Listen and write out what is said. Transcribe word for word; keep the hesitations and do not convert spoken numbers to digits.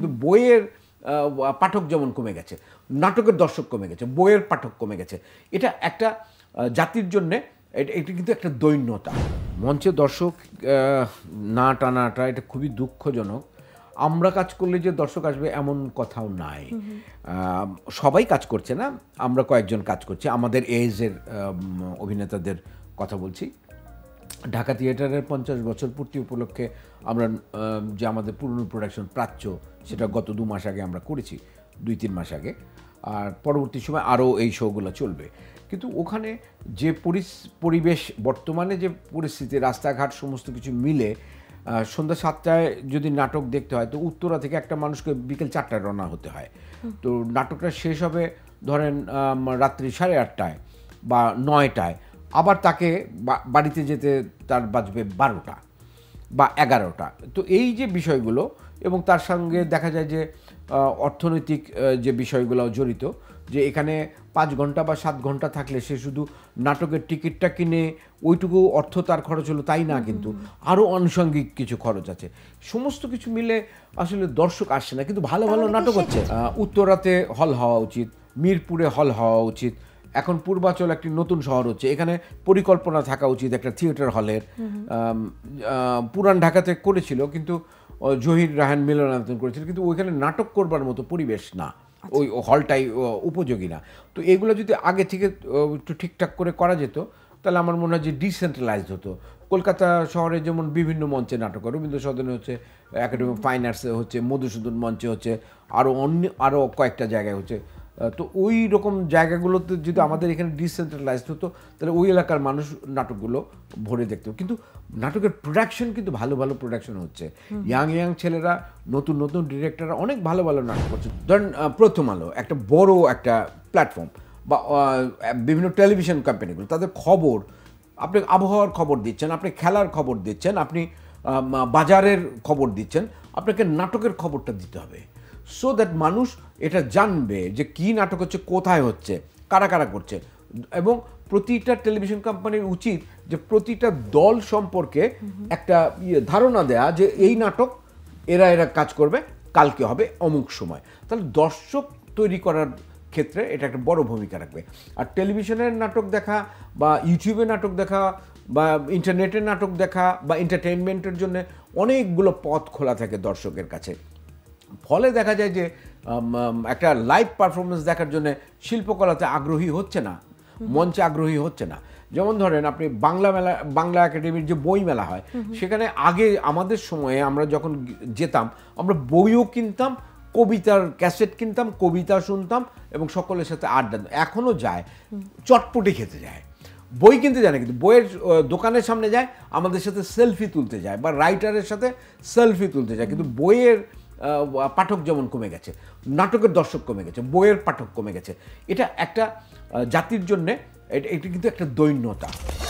কিন্তু বইয়ের পাঠক যেমন কমে গেছে, নাটকের দর্শক কমে গেছে, বইয়ের পাঠক কমে গেছে। এটা একটা জাতির জন্যে এটা কিন্তু একটা দৈন্যতা। মঞ্চে দর্শক না টানাটা এটা খুবই দুঃখজনক। আমরা কাজ করলে যে দর্শক আসবে এমন কথাও নাই। সবাই কাজ করছে না, আমরা কয়েকজন কাজ করছি। আমাদের এজের অভিনেতাদের কথা বলছি। ঢাকা থিয়েটারের পঞ্চাশ বছর পূর্তি উপলক্ষে আমরা যে আমাদের পুরনো প্রোডাকশন প্রাচ্য, সেটা গত দু মাস আগে আমরা করেছি, দুই তিন মাস আগে। আর পরবর্তী সময় আরও এই শোগুলো চলবে। কিন্তু ওখানে যে পরিবেশ, বর্তমানে যে পরিস্থিতি, রাস্তাঘাট সমস্ত কিছু মিলে সন্ধ্যা সাতটায় যদি নাটক দেখতে হয় তো উত্তরা থেকে একটা মানুষকে বিকেল চারটায় রওনা হতে হয়। তো নাটকটা শেষ হবে ধরেন রাত্রি সাড়ে আটটায় বা নয়টায়, আবার তাকে বাড়িতে যেতে তার বাজবে বারোটা বা এগারোটা। তো এই যে বিষয়গুলো, এবং তার সঙ্গে দেখা যায় যে অর্থনৈতিক যে বিষয়গুলো জড়িত, যে এখানে পাঁচ ঘন্টা বা সাত ঘন্টা থাকলে সে শুধু নাটকের টিকিটটা কিনে ওইটুকু অর্থ তার খরচ হলো তাই না, কিন্তু আরও আনুষঙ্গিক কিছু খরচ আছে। সমস্ত কিছু মিলে আসলে দর্শক আসছে না। কিন্তু ভালো ভালো নাটক হচ্ছে। উত্তরাতে হল হওয়া উচিত, মিরপুরে হল হওয়া উচিত। এখন পূর্বাচল একটি নতুন শহর হচ্ছে, এখানে পরিকল্পনা থাকা উচিত একটা থিয়েটার হলের। পুরান ঢাকাতে করেছিল, কিন্তু জহির রাহান মিলনায়তন করেছিল, কিন্তু ওইখানে নাটক করবার মতো পরিবেশ না, ওই হলটাই উপযোগী না। তো এগুলো যদি আগে থেকে একটু ঠিকঠাক করে করা যেত তাহলে আমার মনে হয় যে ডিসেন্ট্রালাইজড হতো। কলকাতা শহরে যেমন বিভিন্ন মঞ্চে নাটক হয়, রবীন্দ্র সদনে হচ্ছে, একাডেমি ফাইন আর্টসে হচ্ছে, মধুসূদন মঞ্চে হচ্ছে, আরও অন্য আরও কয়েকটা জায়গায় হচ্ছে। তো ওই রকম জায়গাগুলোতে যদি আমাদের এখানে ডিসেন্ট্রালাইজড হতো তাহলে ওই এলাকার মানুষ নাটকগুলো ভরে দেখতো। কিন্তু নাটকের প্রোডাকশন কিন্তু ভালো ভালো প্রোডাকশন হচ্ছে। ইয়াং ইয়াং ছেলেরা, নতুন নতুন ডিরেক্টররা অনেক ভালো ভালো নাটক করছে। ধরেন প্রথম আলো একটা বড় একটা প্ল্যাটফর্ম, বা বিভিন্ন টেলিভিশন কোম্পানিগুলো, তাদের খবর, আপনি আবহাওয়ার খবর দিচ্ছেন, আপনি খেলার খবর দিচ্ছেন, আপনি বাজারের খবর দিচ্ছেন, আপনাকে নাটকের খবরটা দিতে হবে, সো দ্যাট মানুষ এটা জানবে যে কী নাটক হচ্ছে, কোথায় হচ্ছে, কারা কারা করছে। এবং প্রতিটা টেলিভিশন কোম্পানির উচিত যে প্রতিটা দল সম্পর্কে একটা ইয়ে ধারণা দেয়া, যে এই নাটক এরা এরা কাজ করবে, কালকে হবে অমুক সময়। তাহলে দর্শক তৈরি করার ক্ষেত্রে এটা একটা বড় ভূমিকা রাখবে। আর টেলিভিশনের নাটক দেখা বা ইউটিউবে নাটক দেখা বা ইন্টারনেটের নাটক দেখা বা এন্টারটেইনমেন্টের জন্য অনেকগুলো পথ খোলা থাকে দর্শকের কাছে। ফলে দেখা যায় যে একটা লাইভ পারফরমেন্স দেখার জন্য শিল্পকলাতে আগ্রহী হচ্ছে না, মঞ্চে আগ্রহী হচ্ছে না। যেমন ধরেন আপনি বাংলা মেলা, বাংলা একাডেমির যে বই মেলা হয়, সেখানে আগে আমাদের সময়ে আমরা যখন যেতাম, আমরা বইও কিনতাম, কবিতার ক্যাসেট কিনতাম, কবিতা শুনতাম এবং সকলের সাথে আড্ডা। এখনও যায়, চটপটি খেতে যায়, বই কিনতে যায় না, কিন্তু বইয়ের দোকানের সামনে যায়, আমাদের সাথে সেলফি তুলতে যায়, বা রাইটারের সাথে সেলফি তুলতে যায়। কিন্তু বইয়ের পাঠক যেমন কমে গেছে, নাটকের দর্শক কমে গেছে, বইয়ের পাঠক কমে গেছে। এটা একটা জাতির জন্যে এটা কিন্তু একটা দৈন্যতা।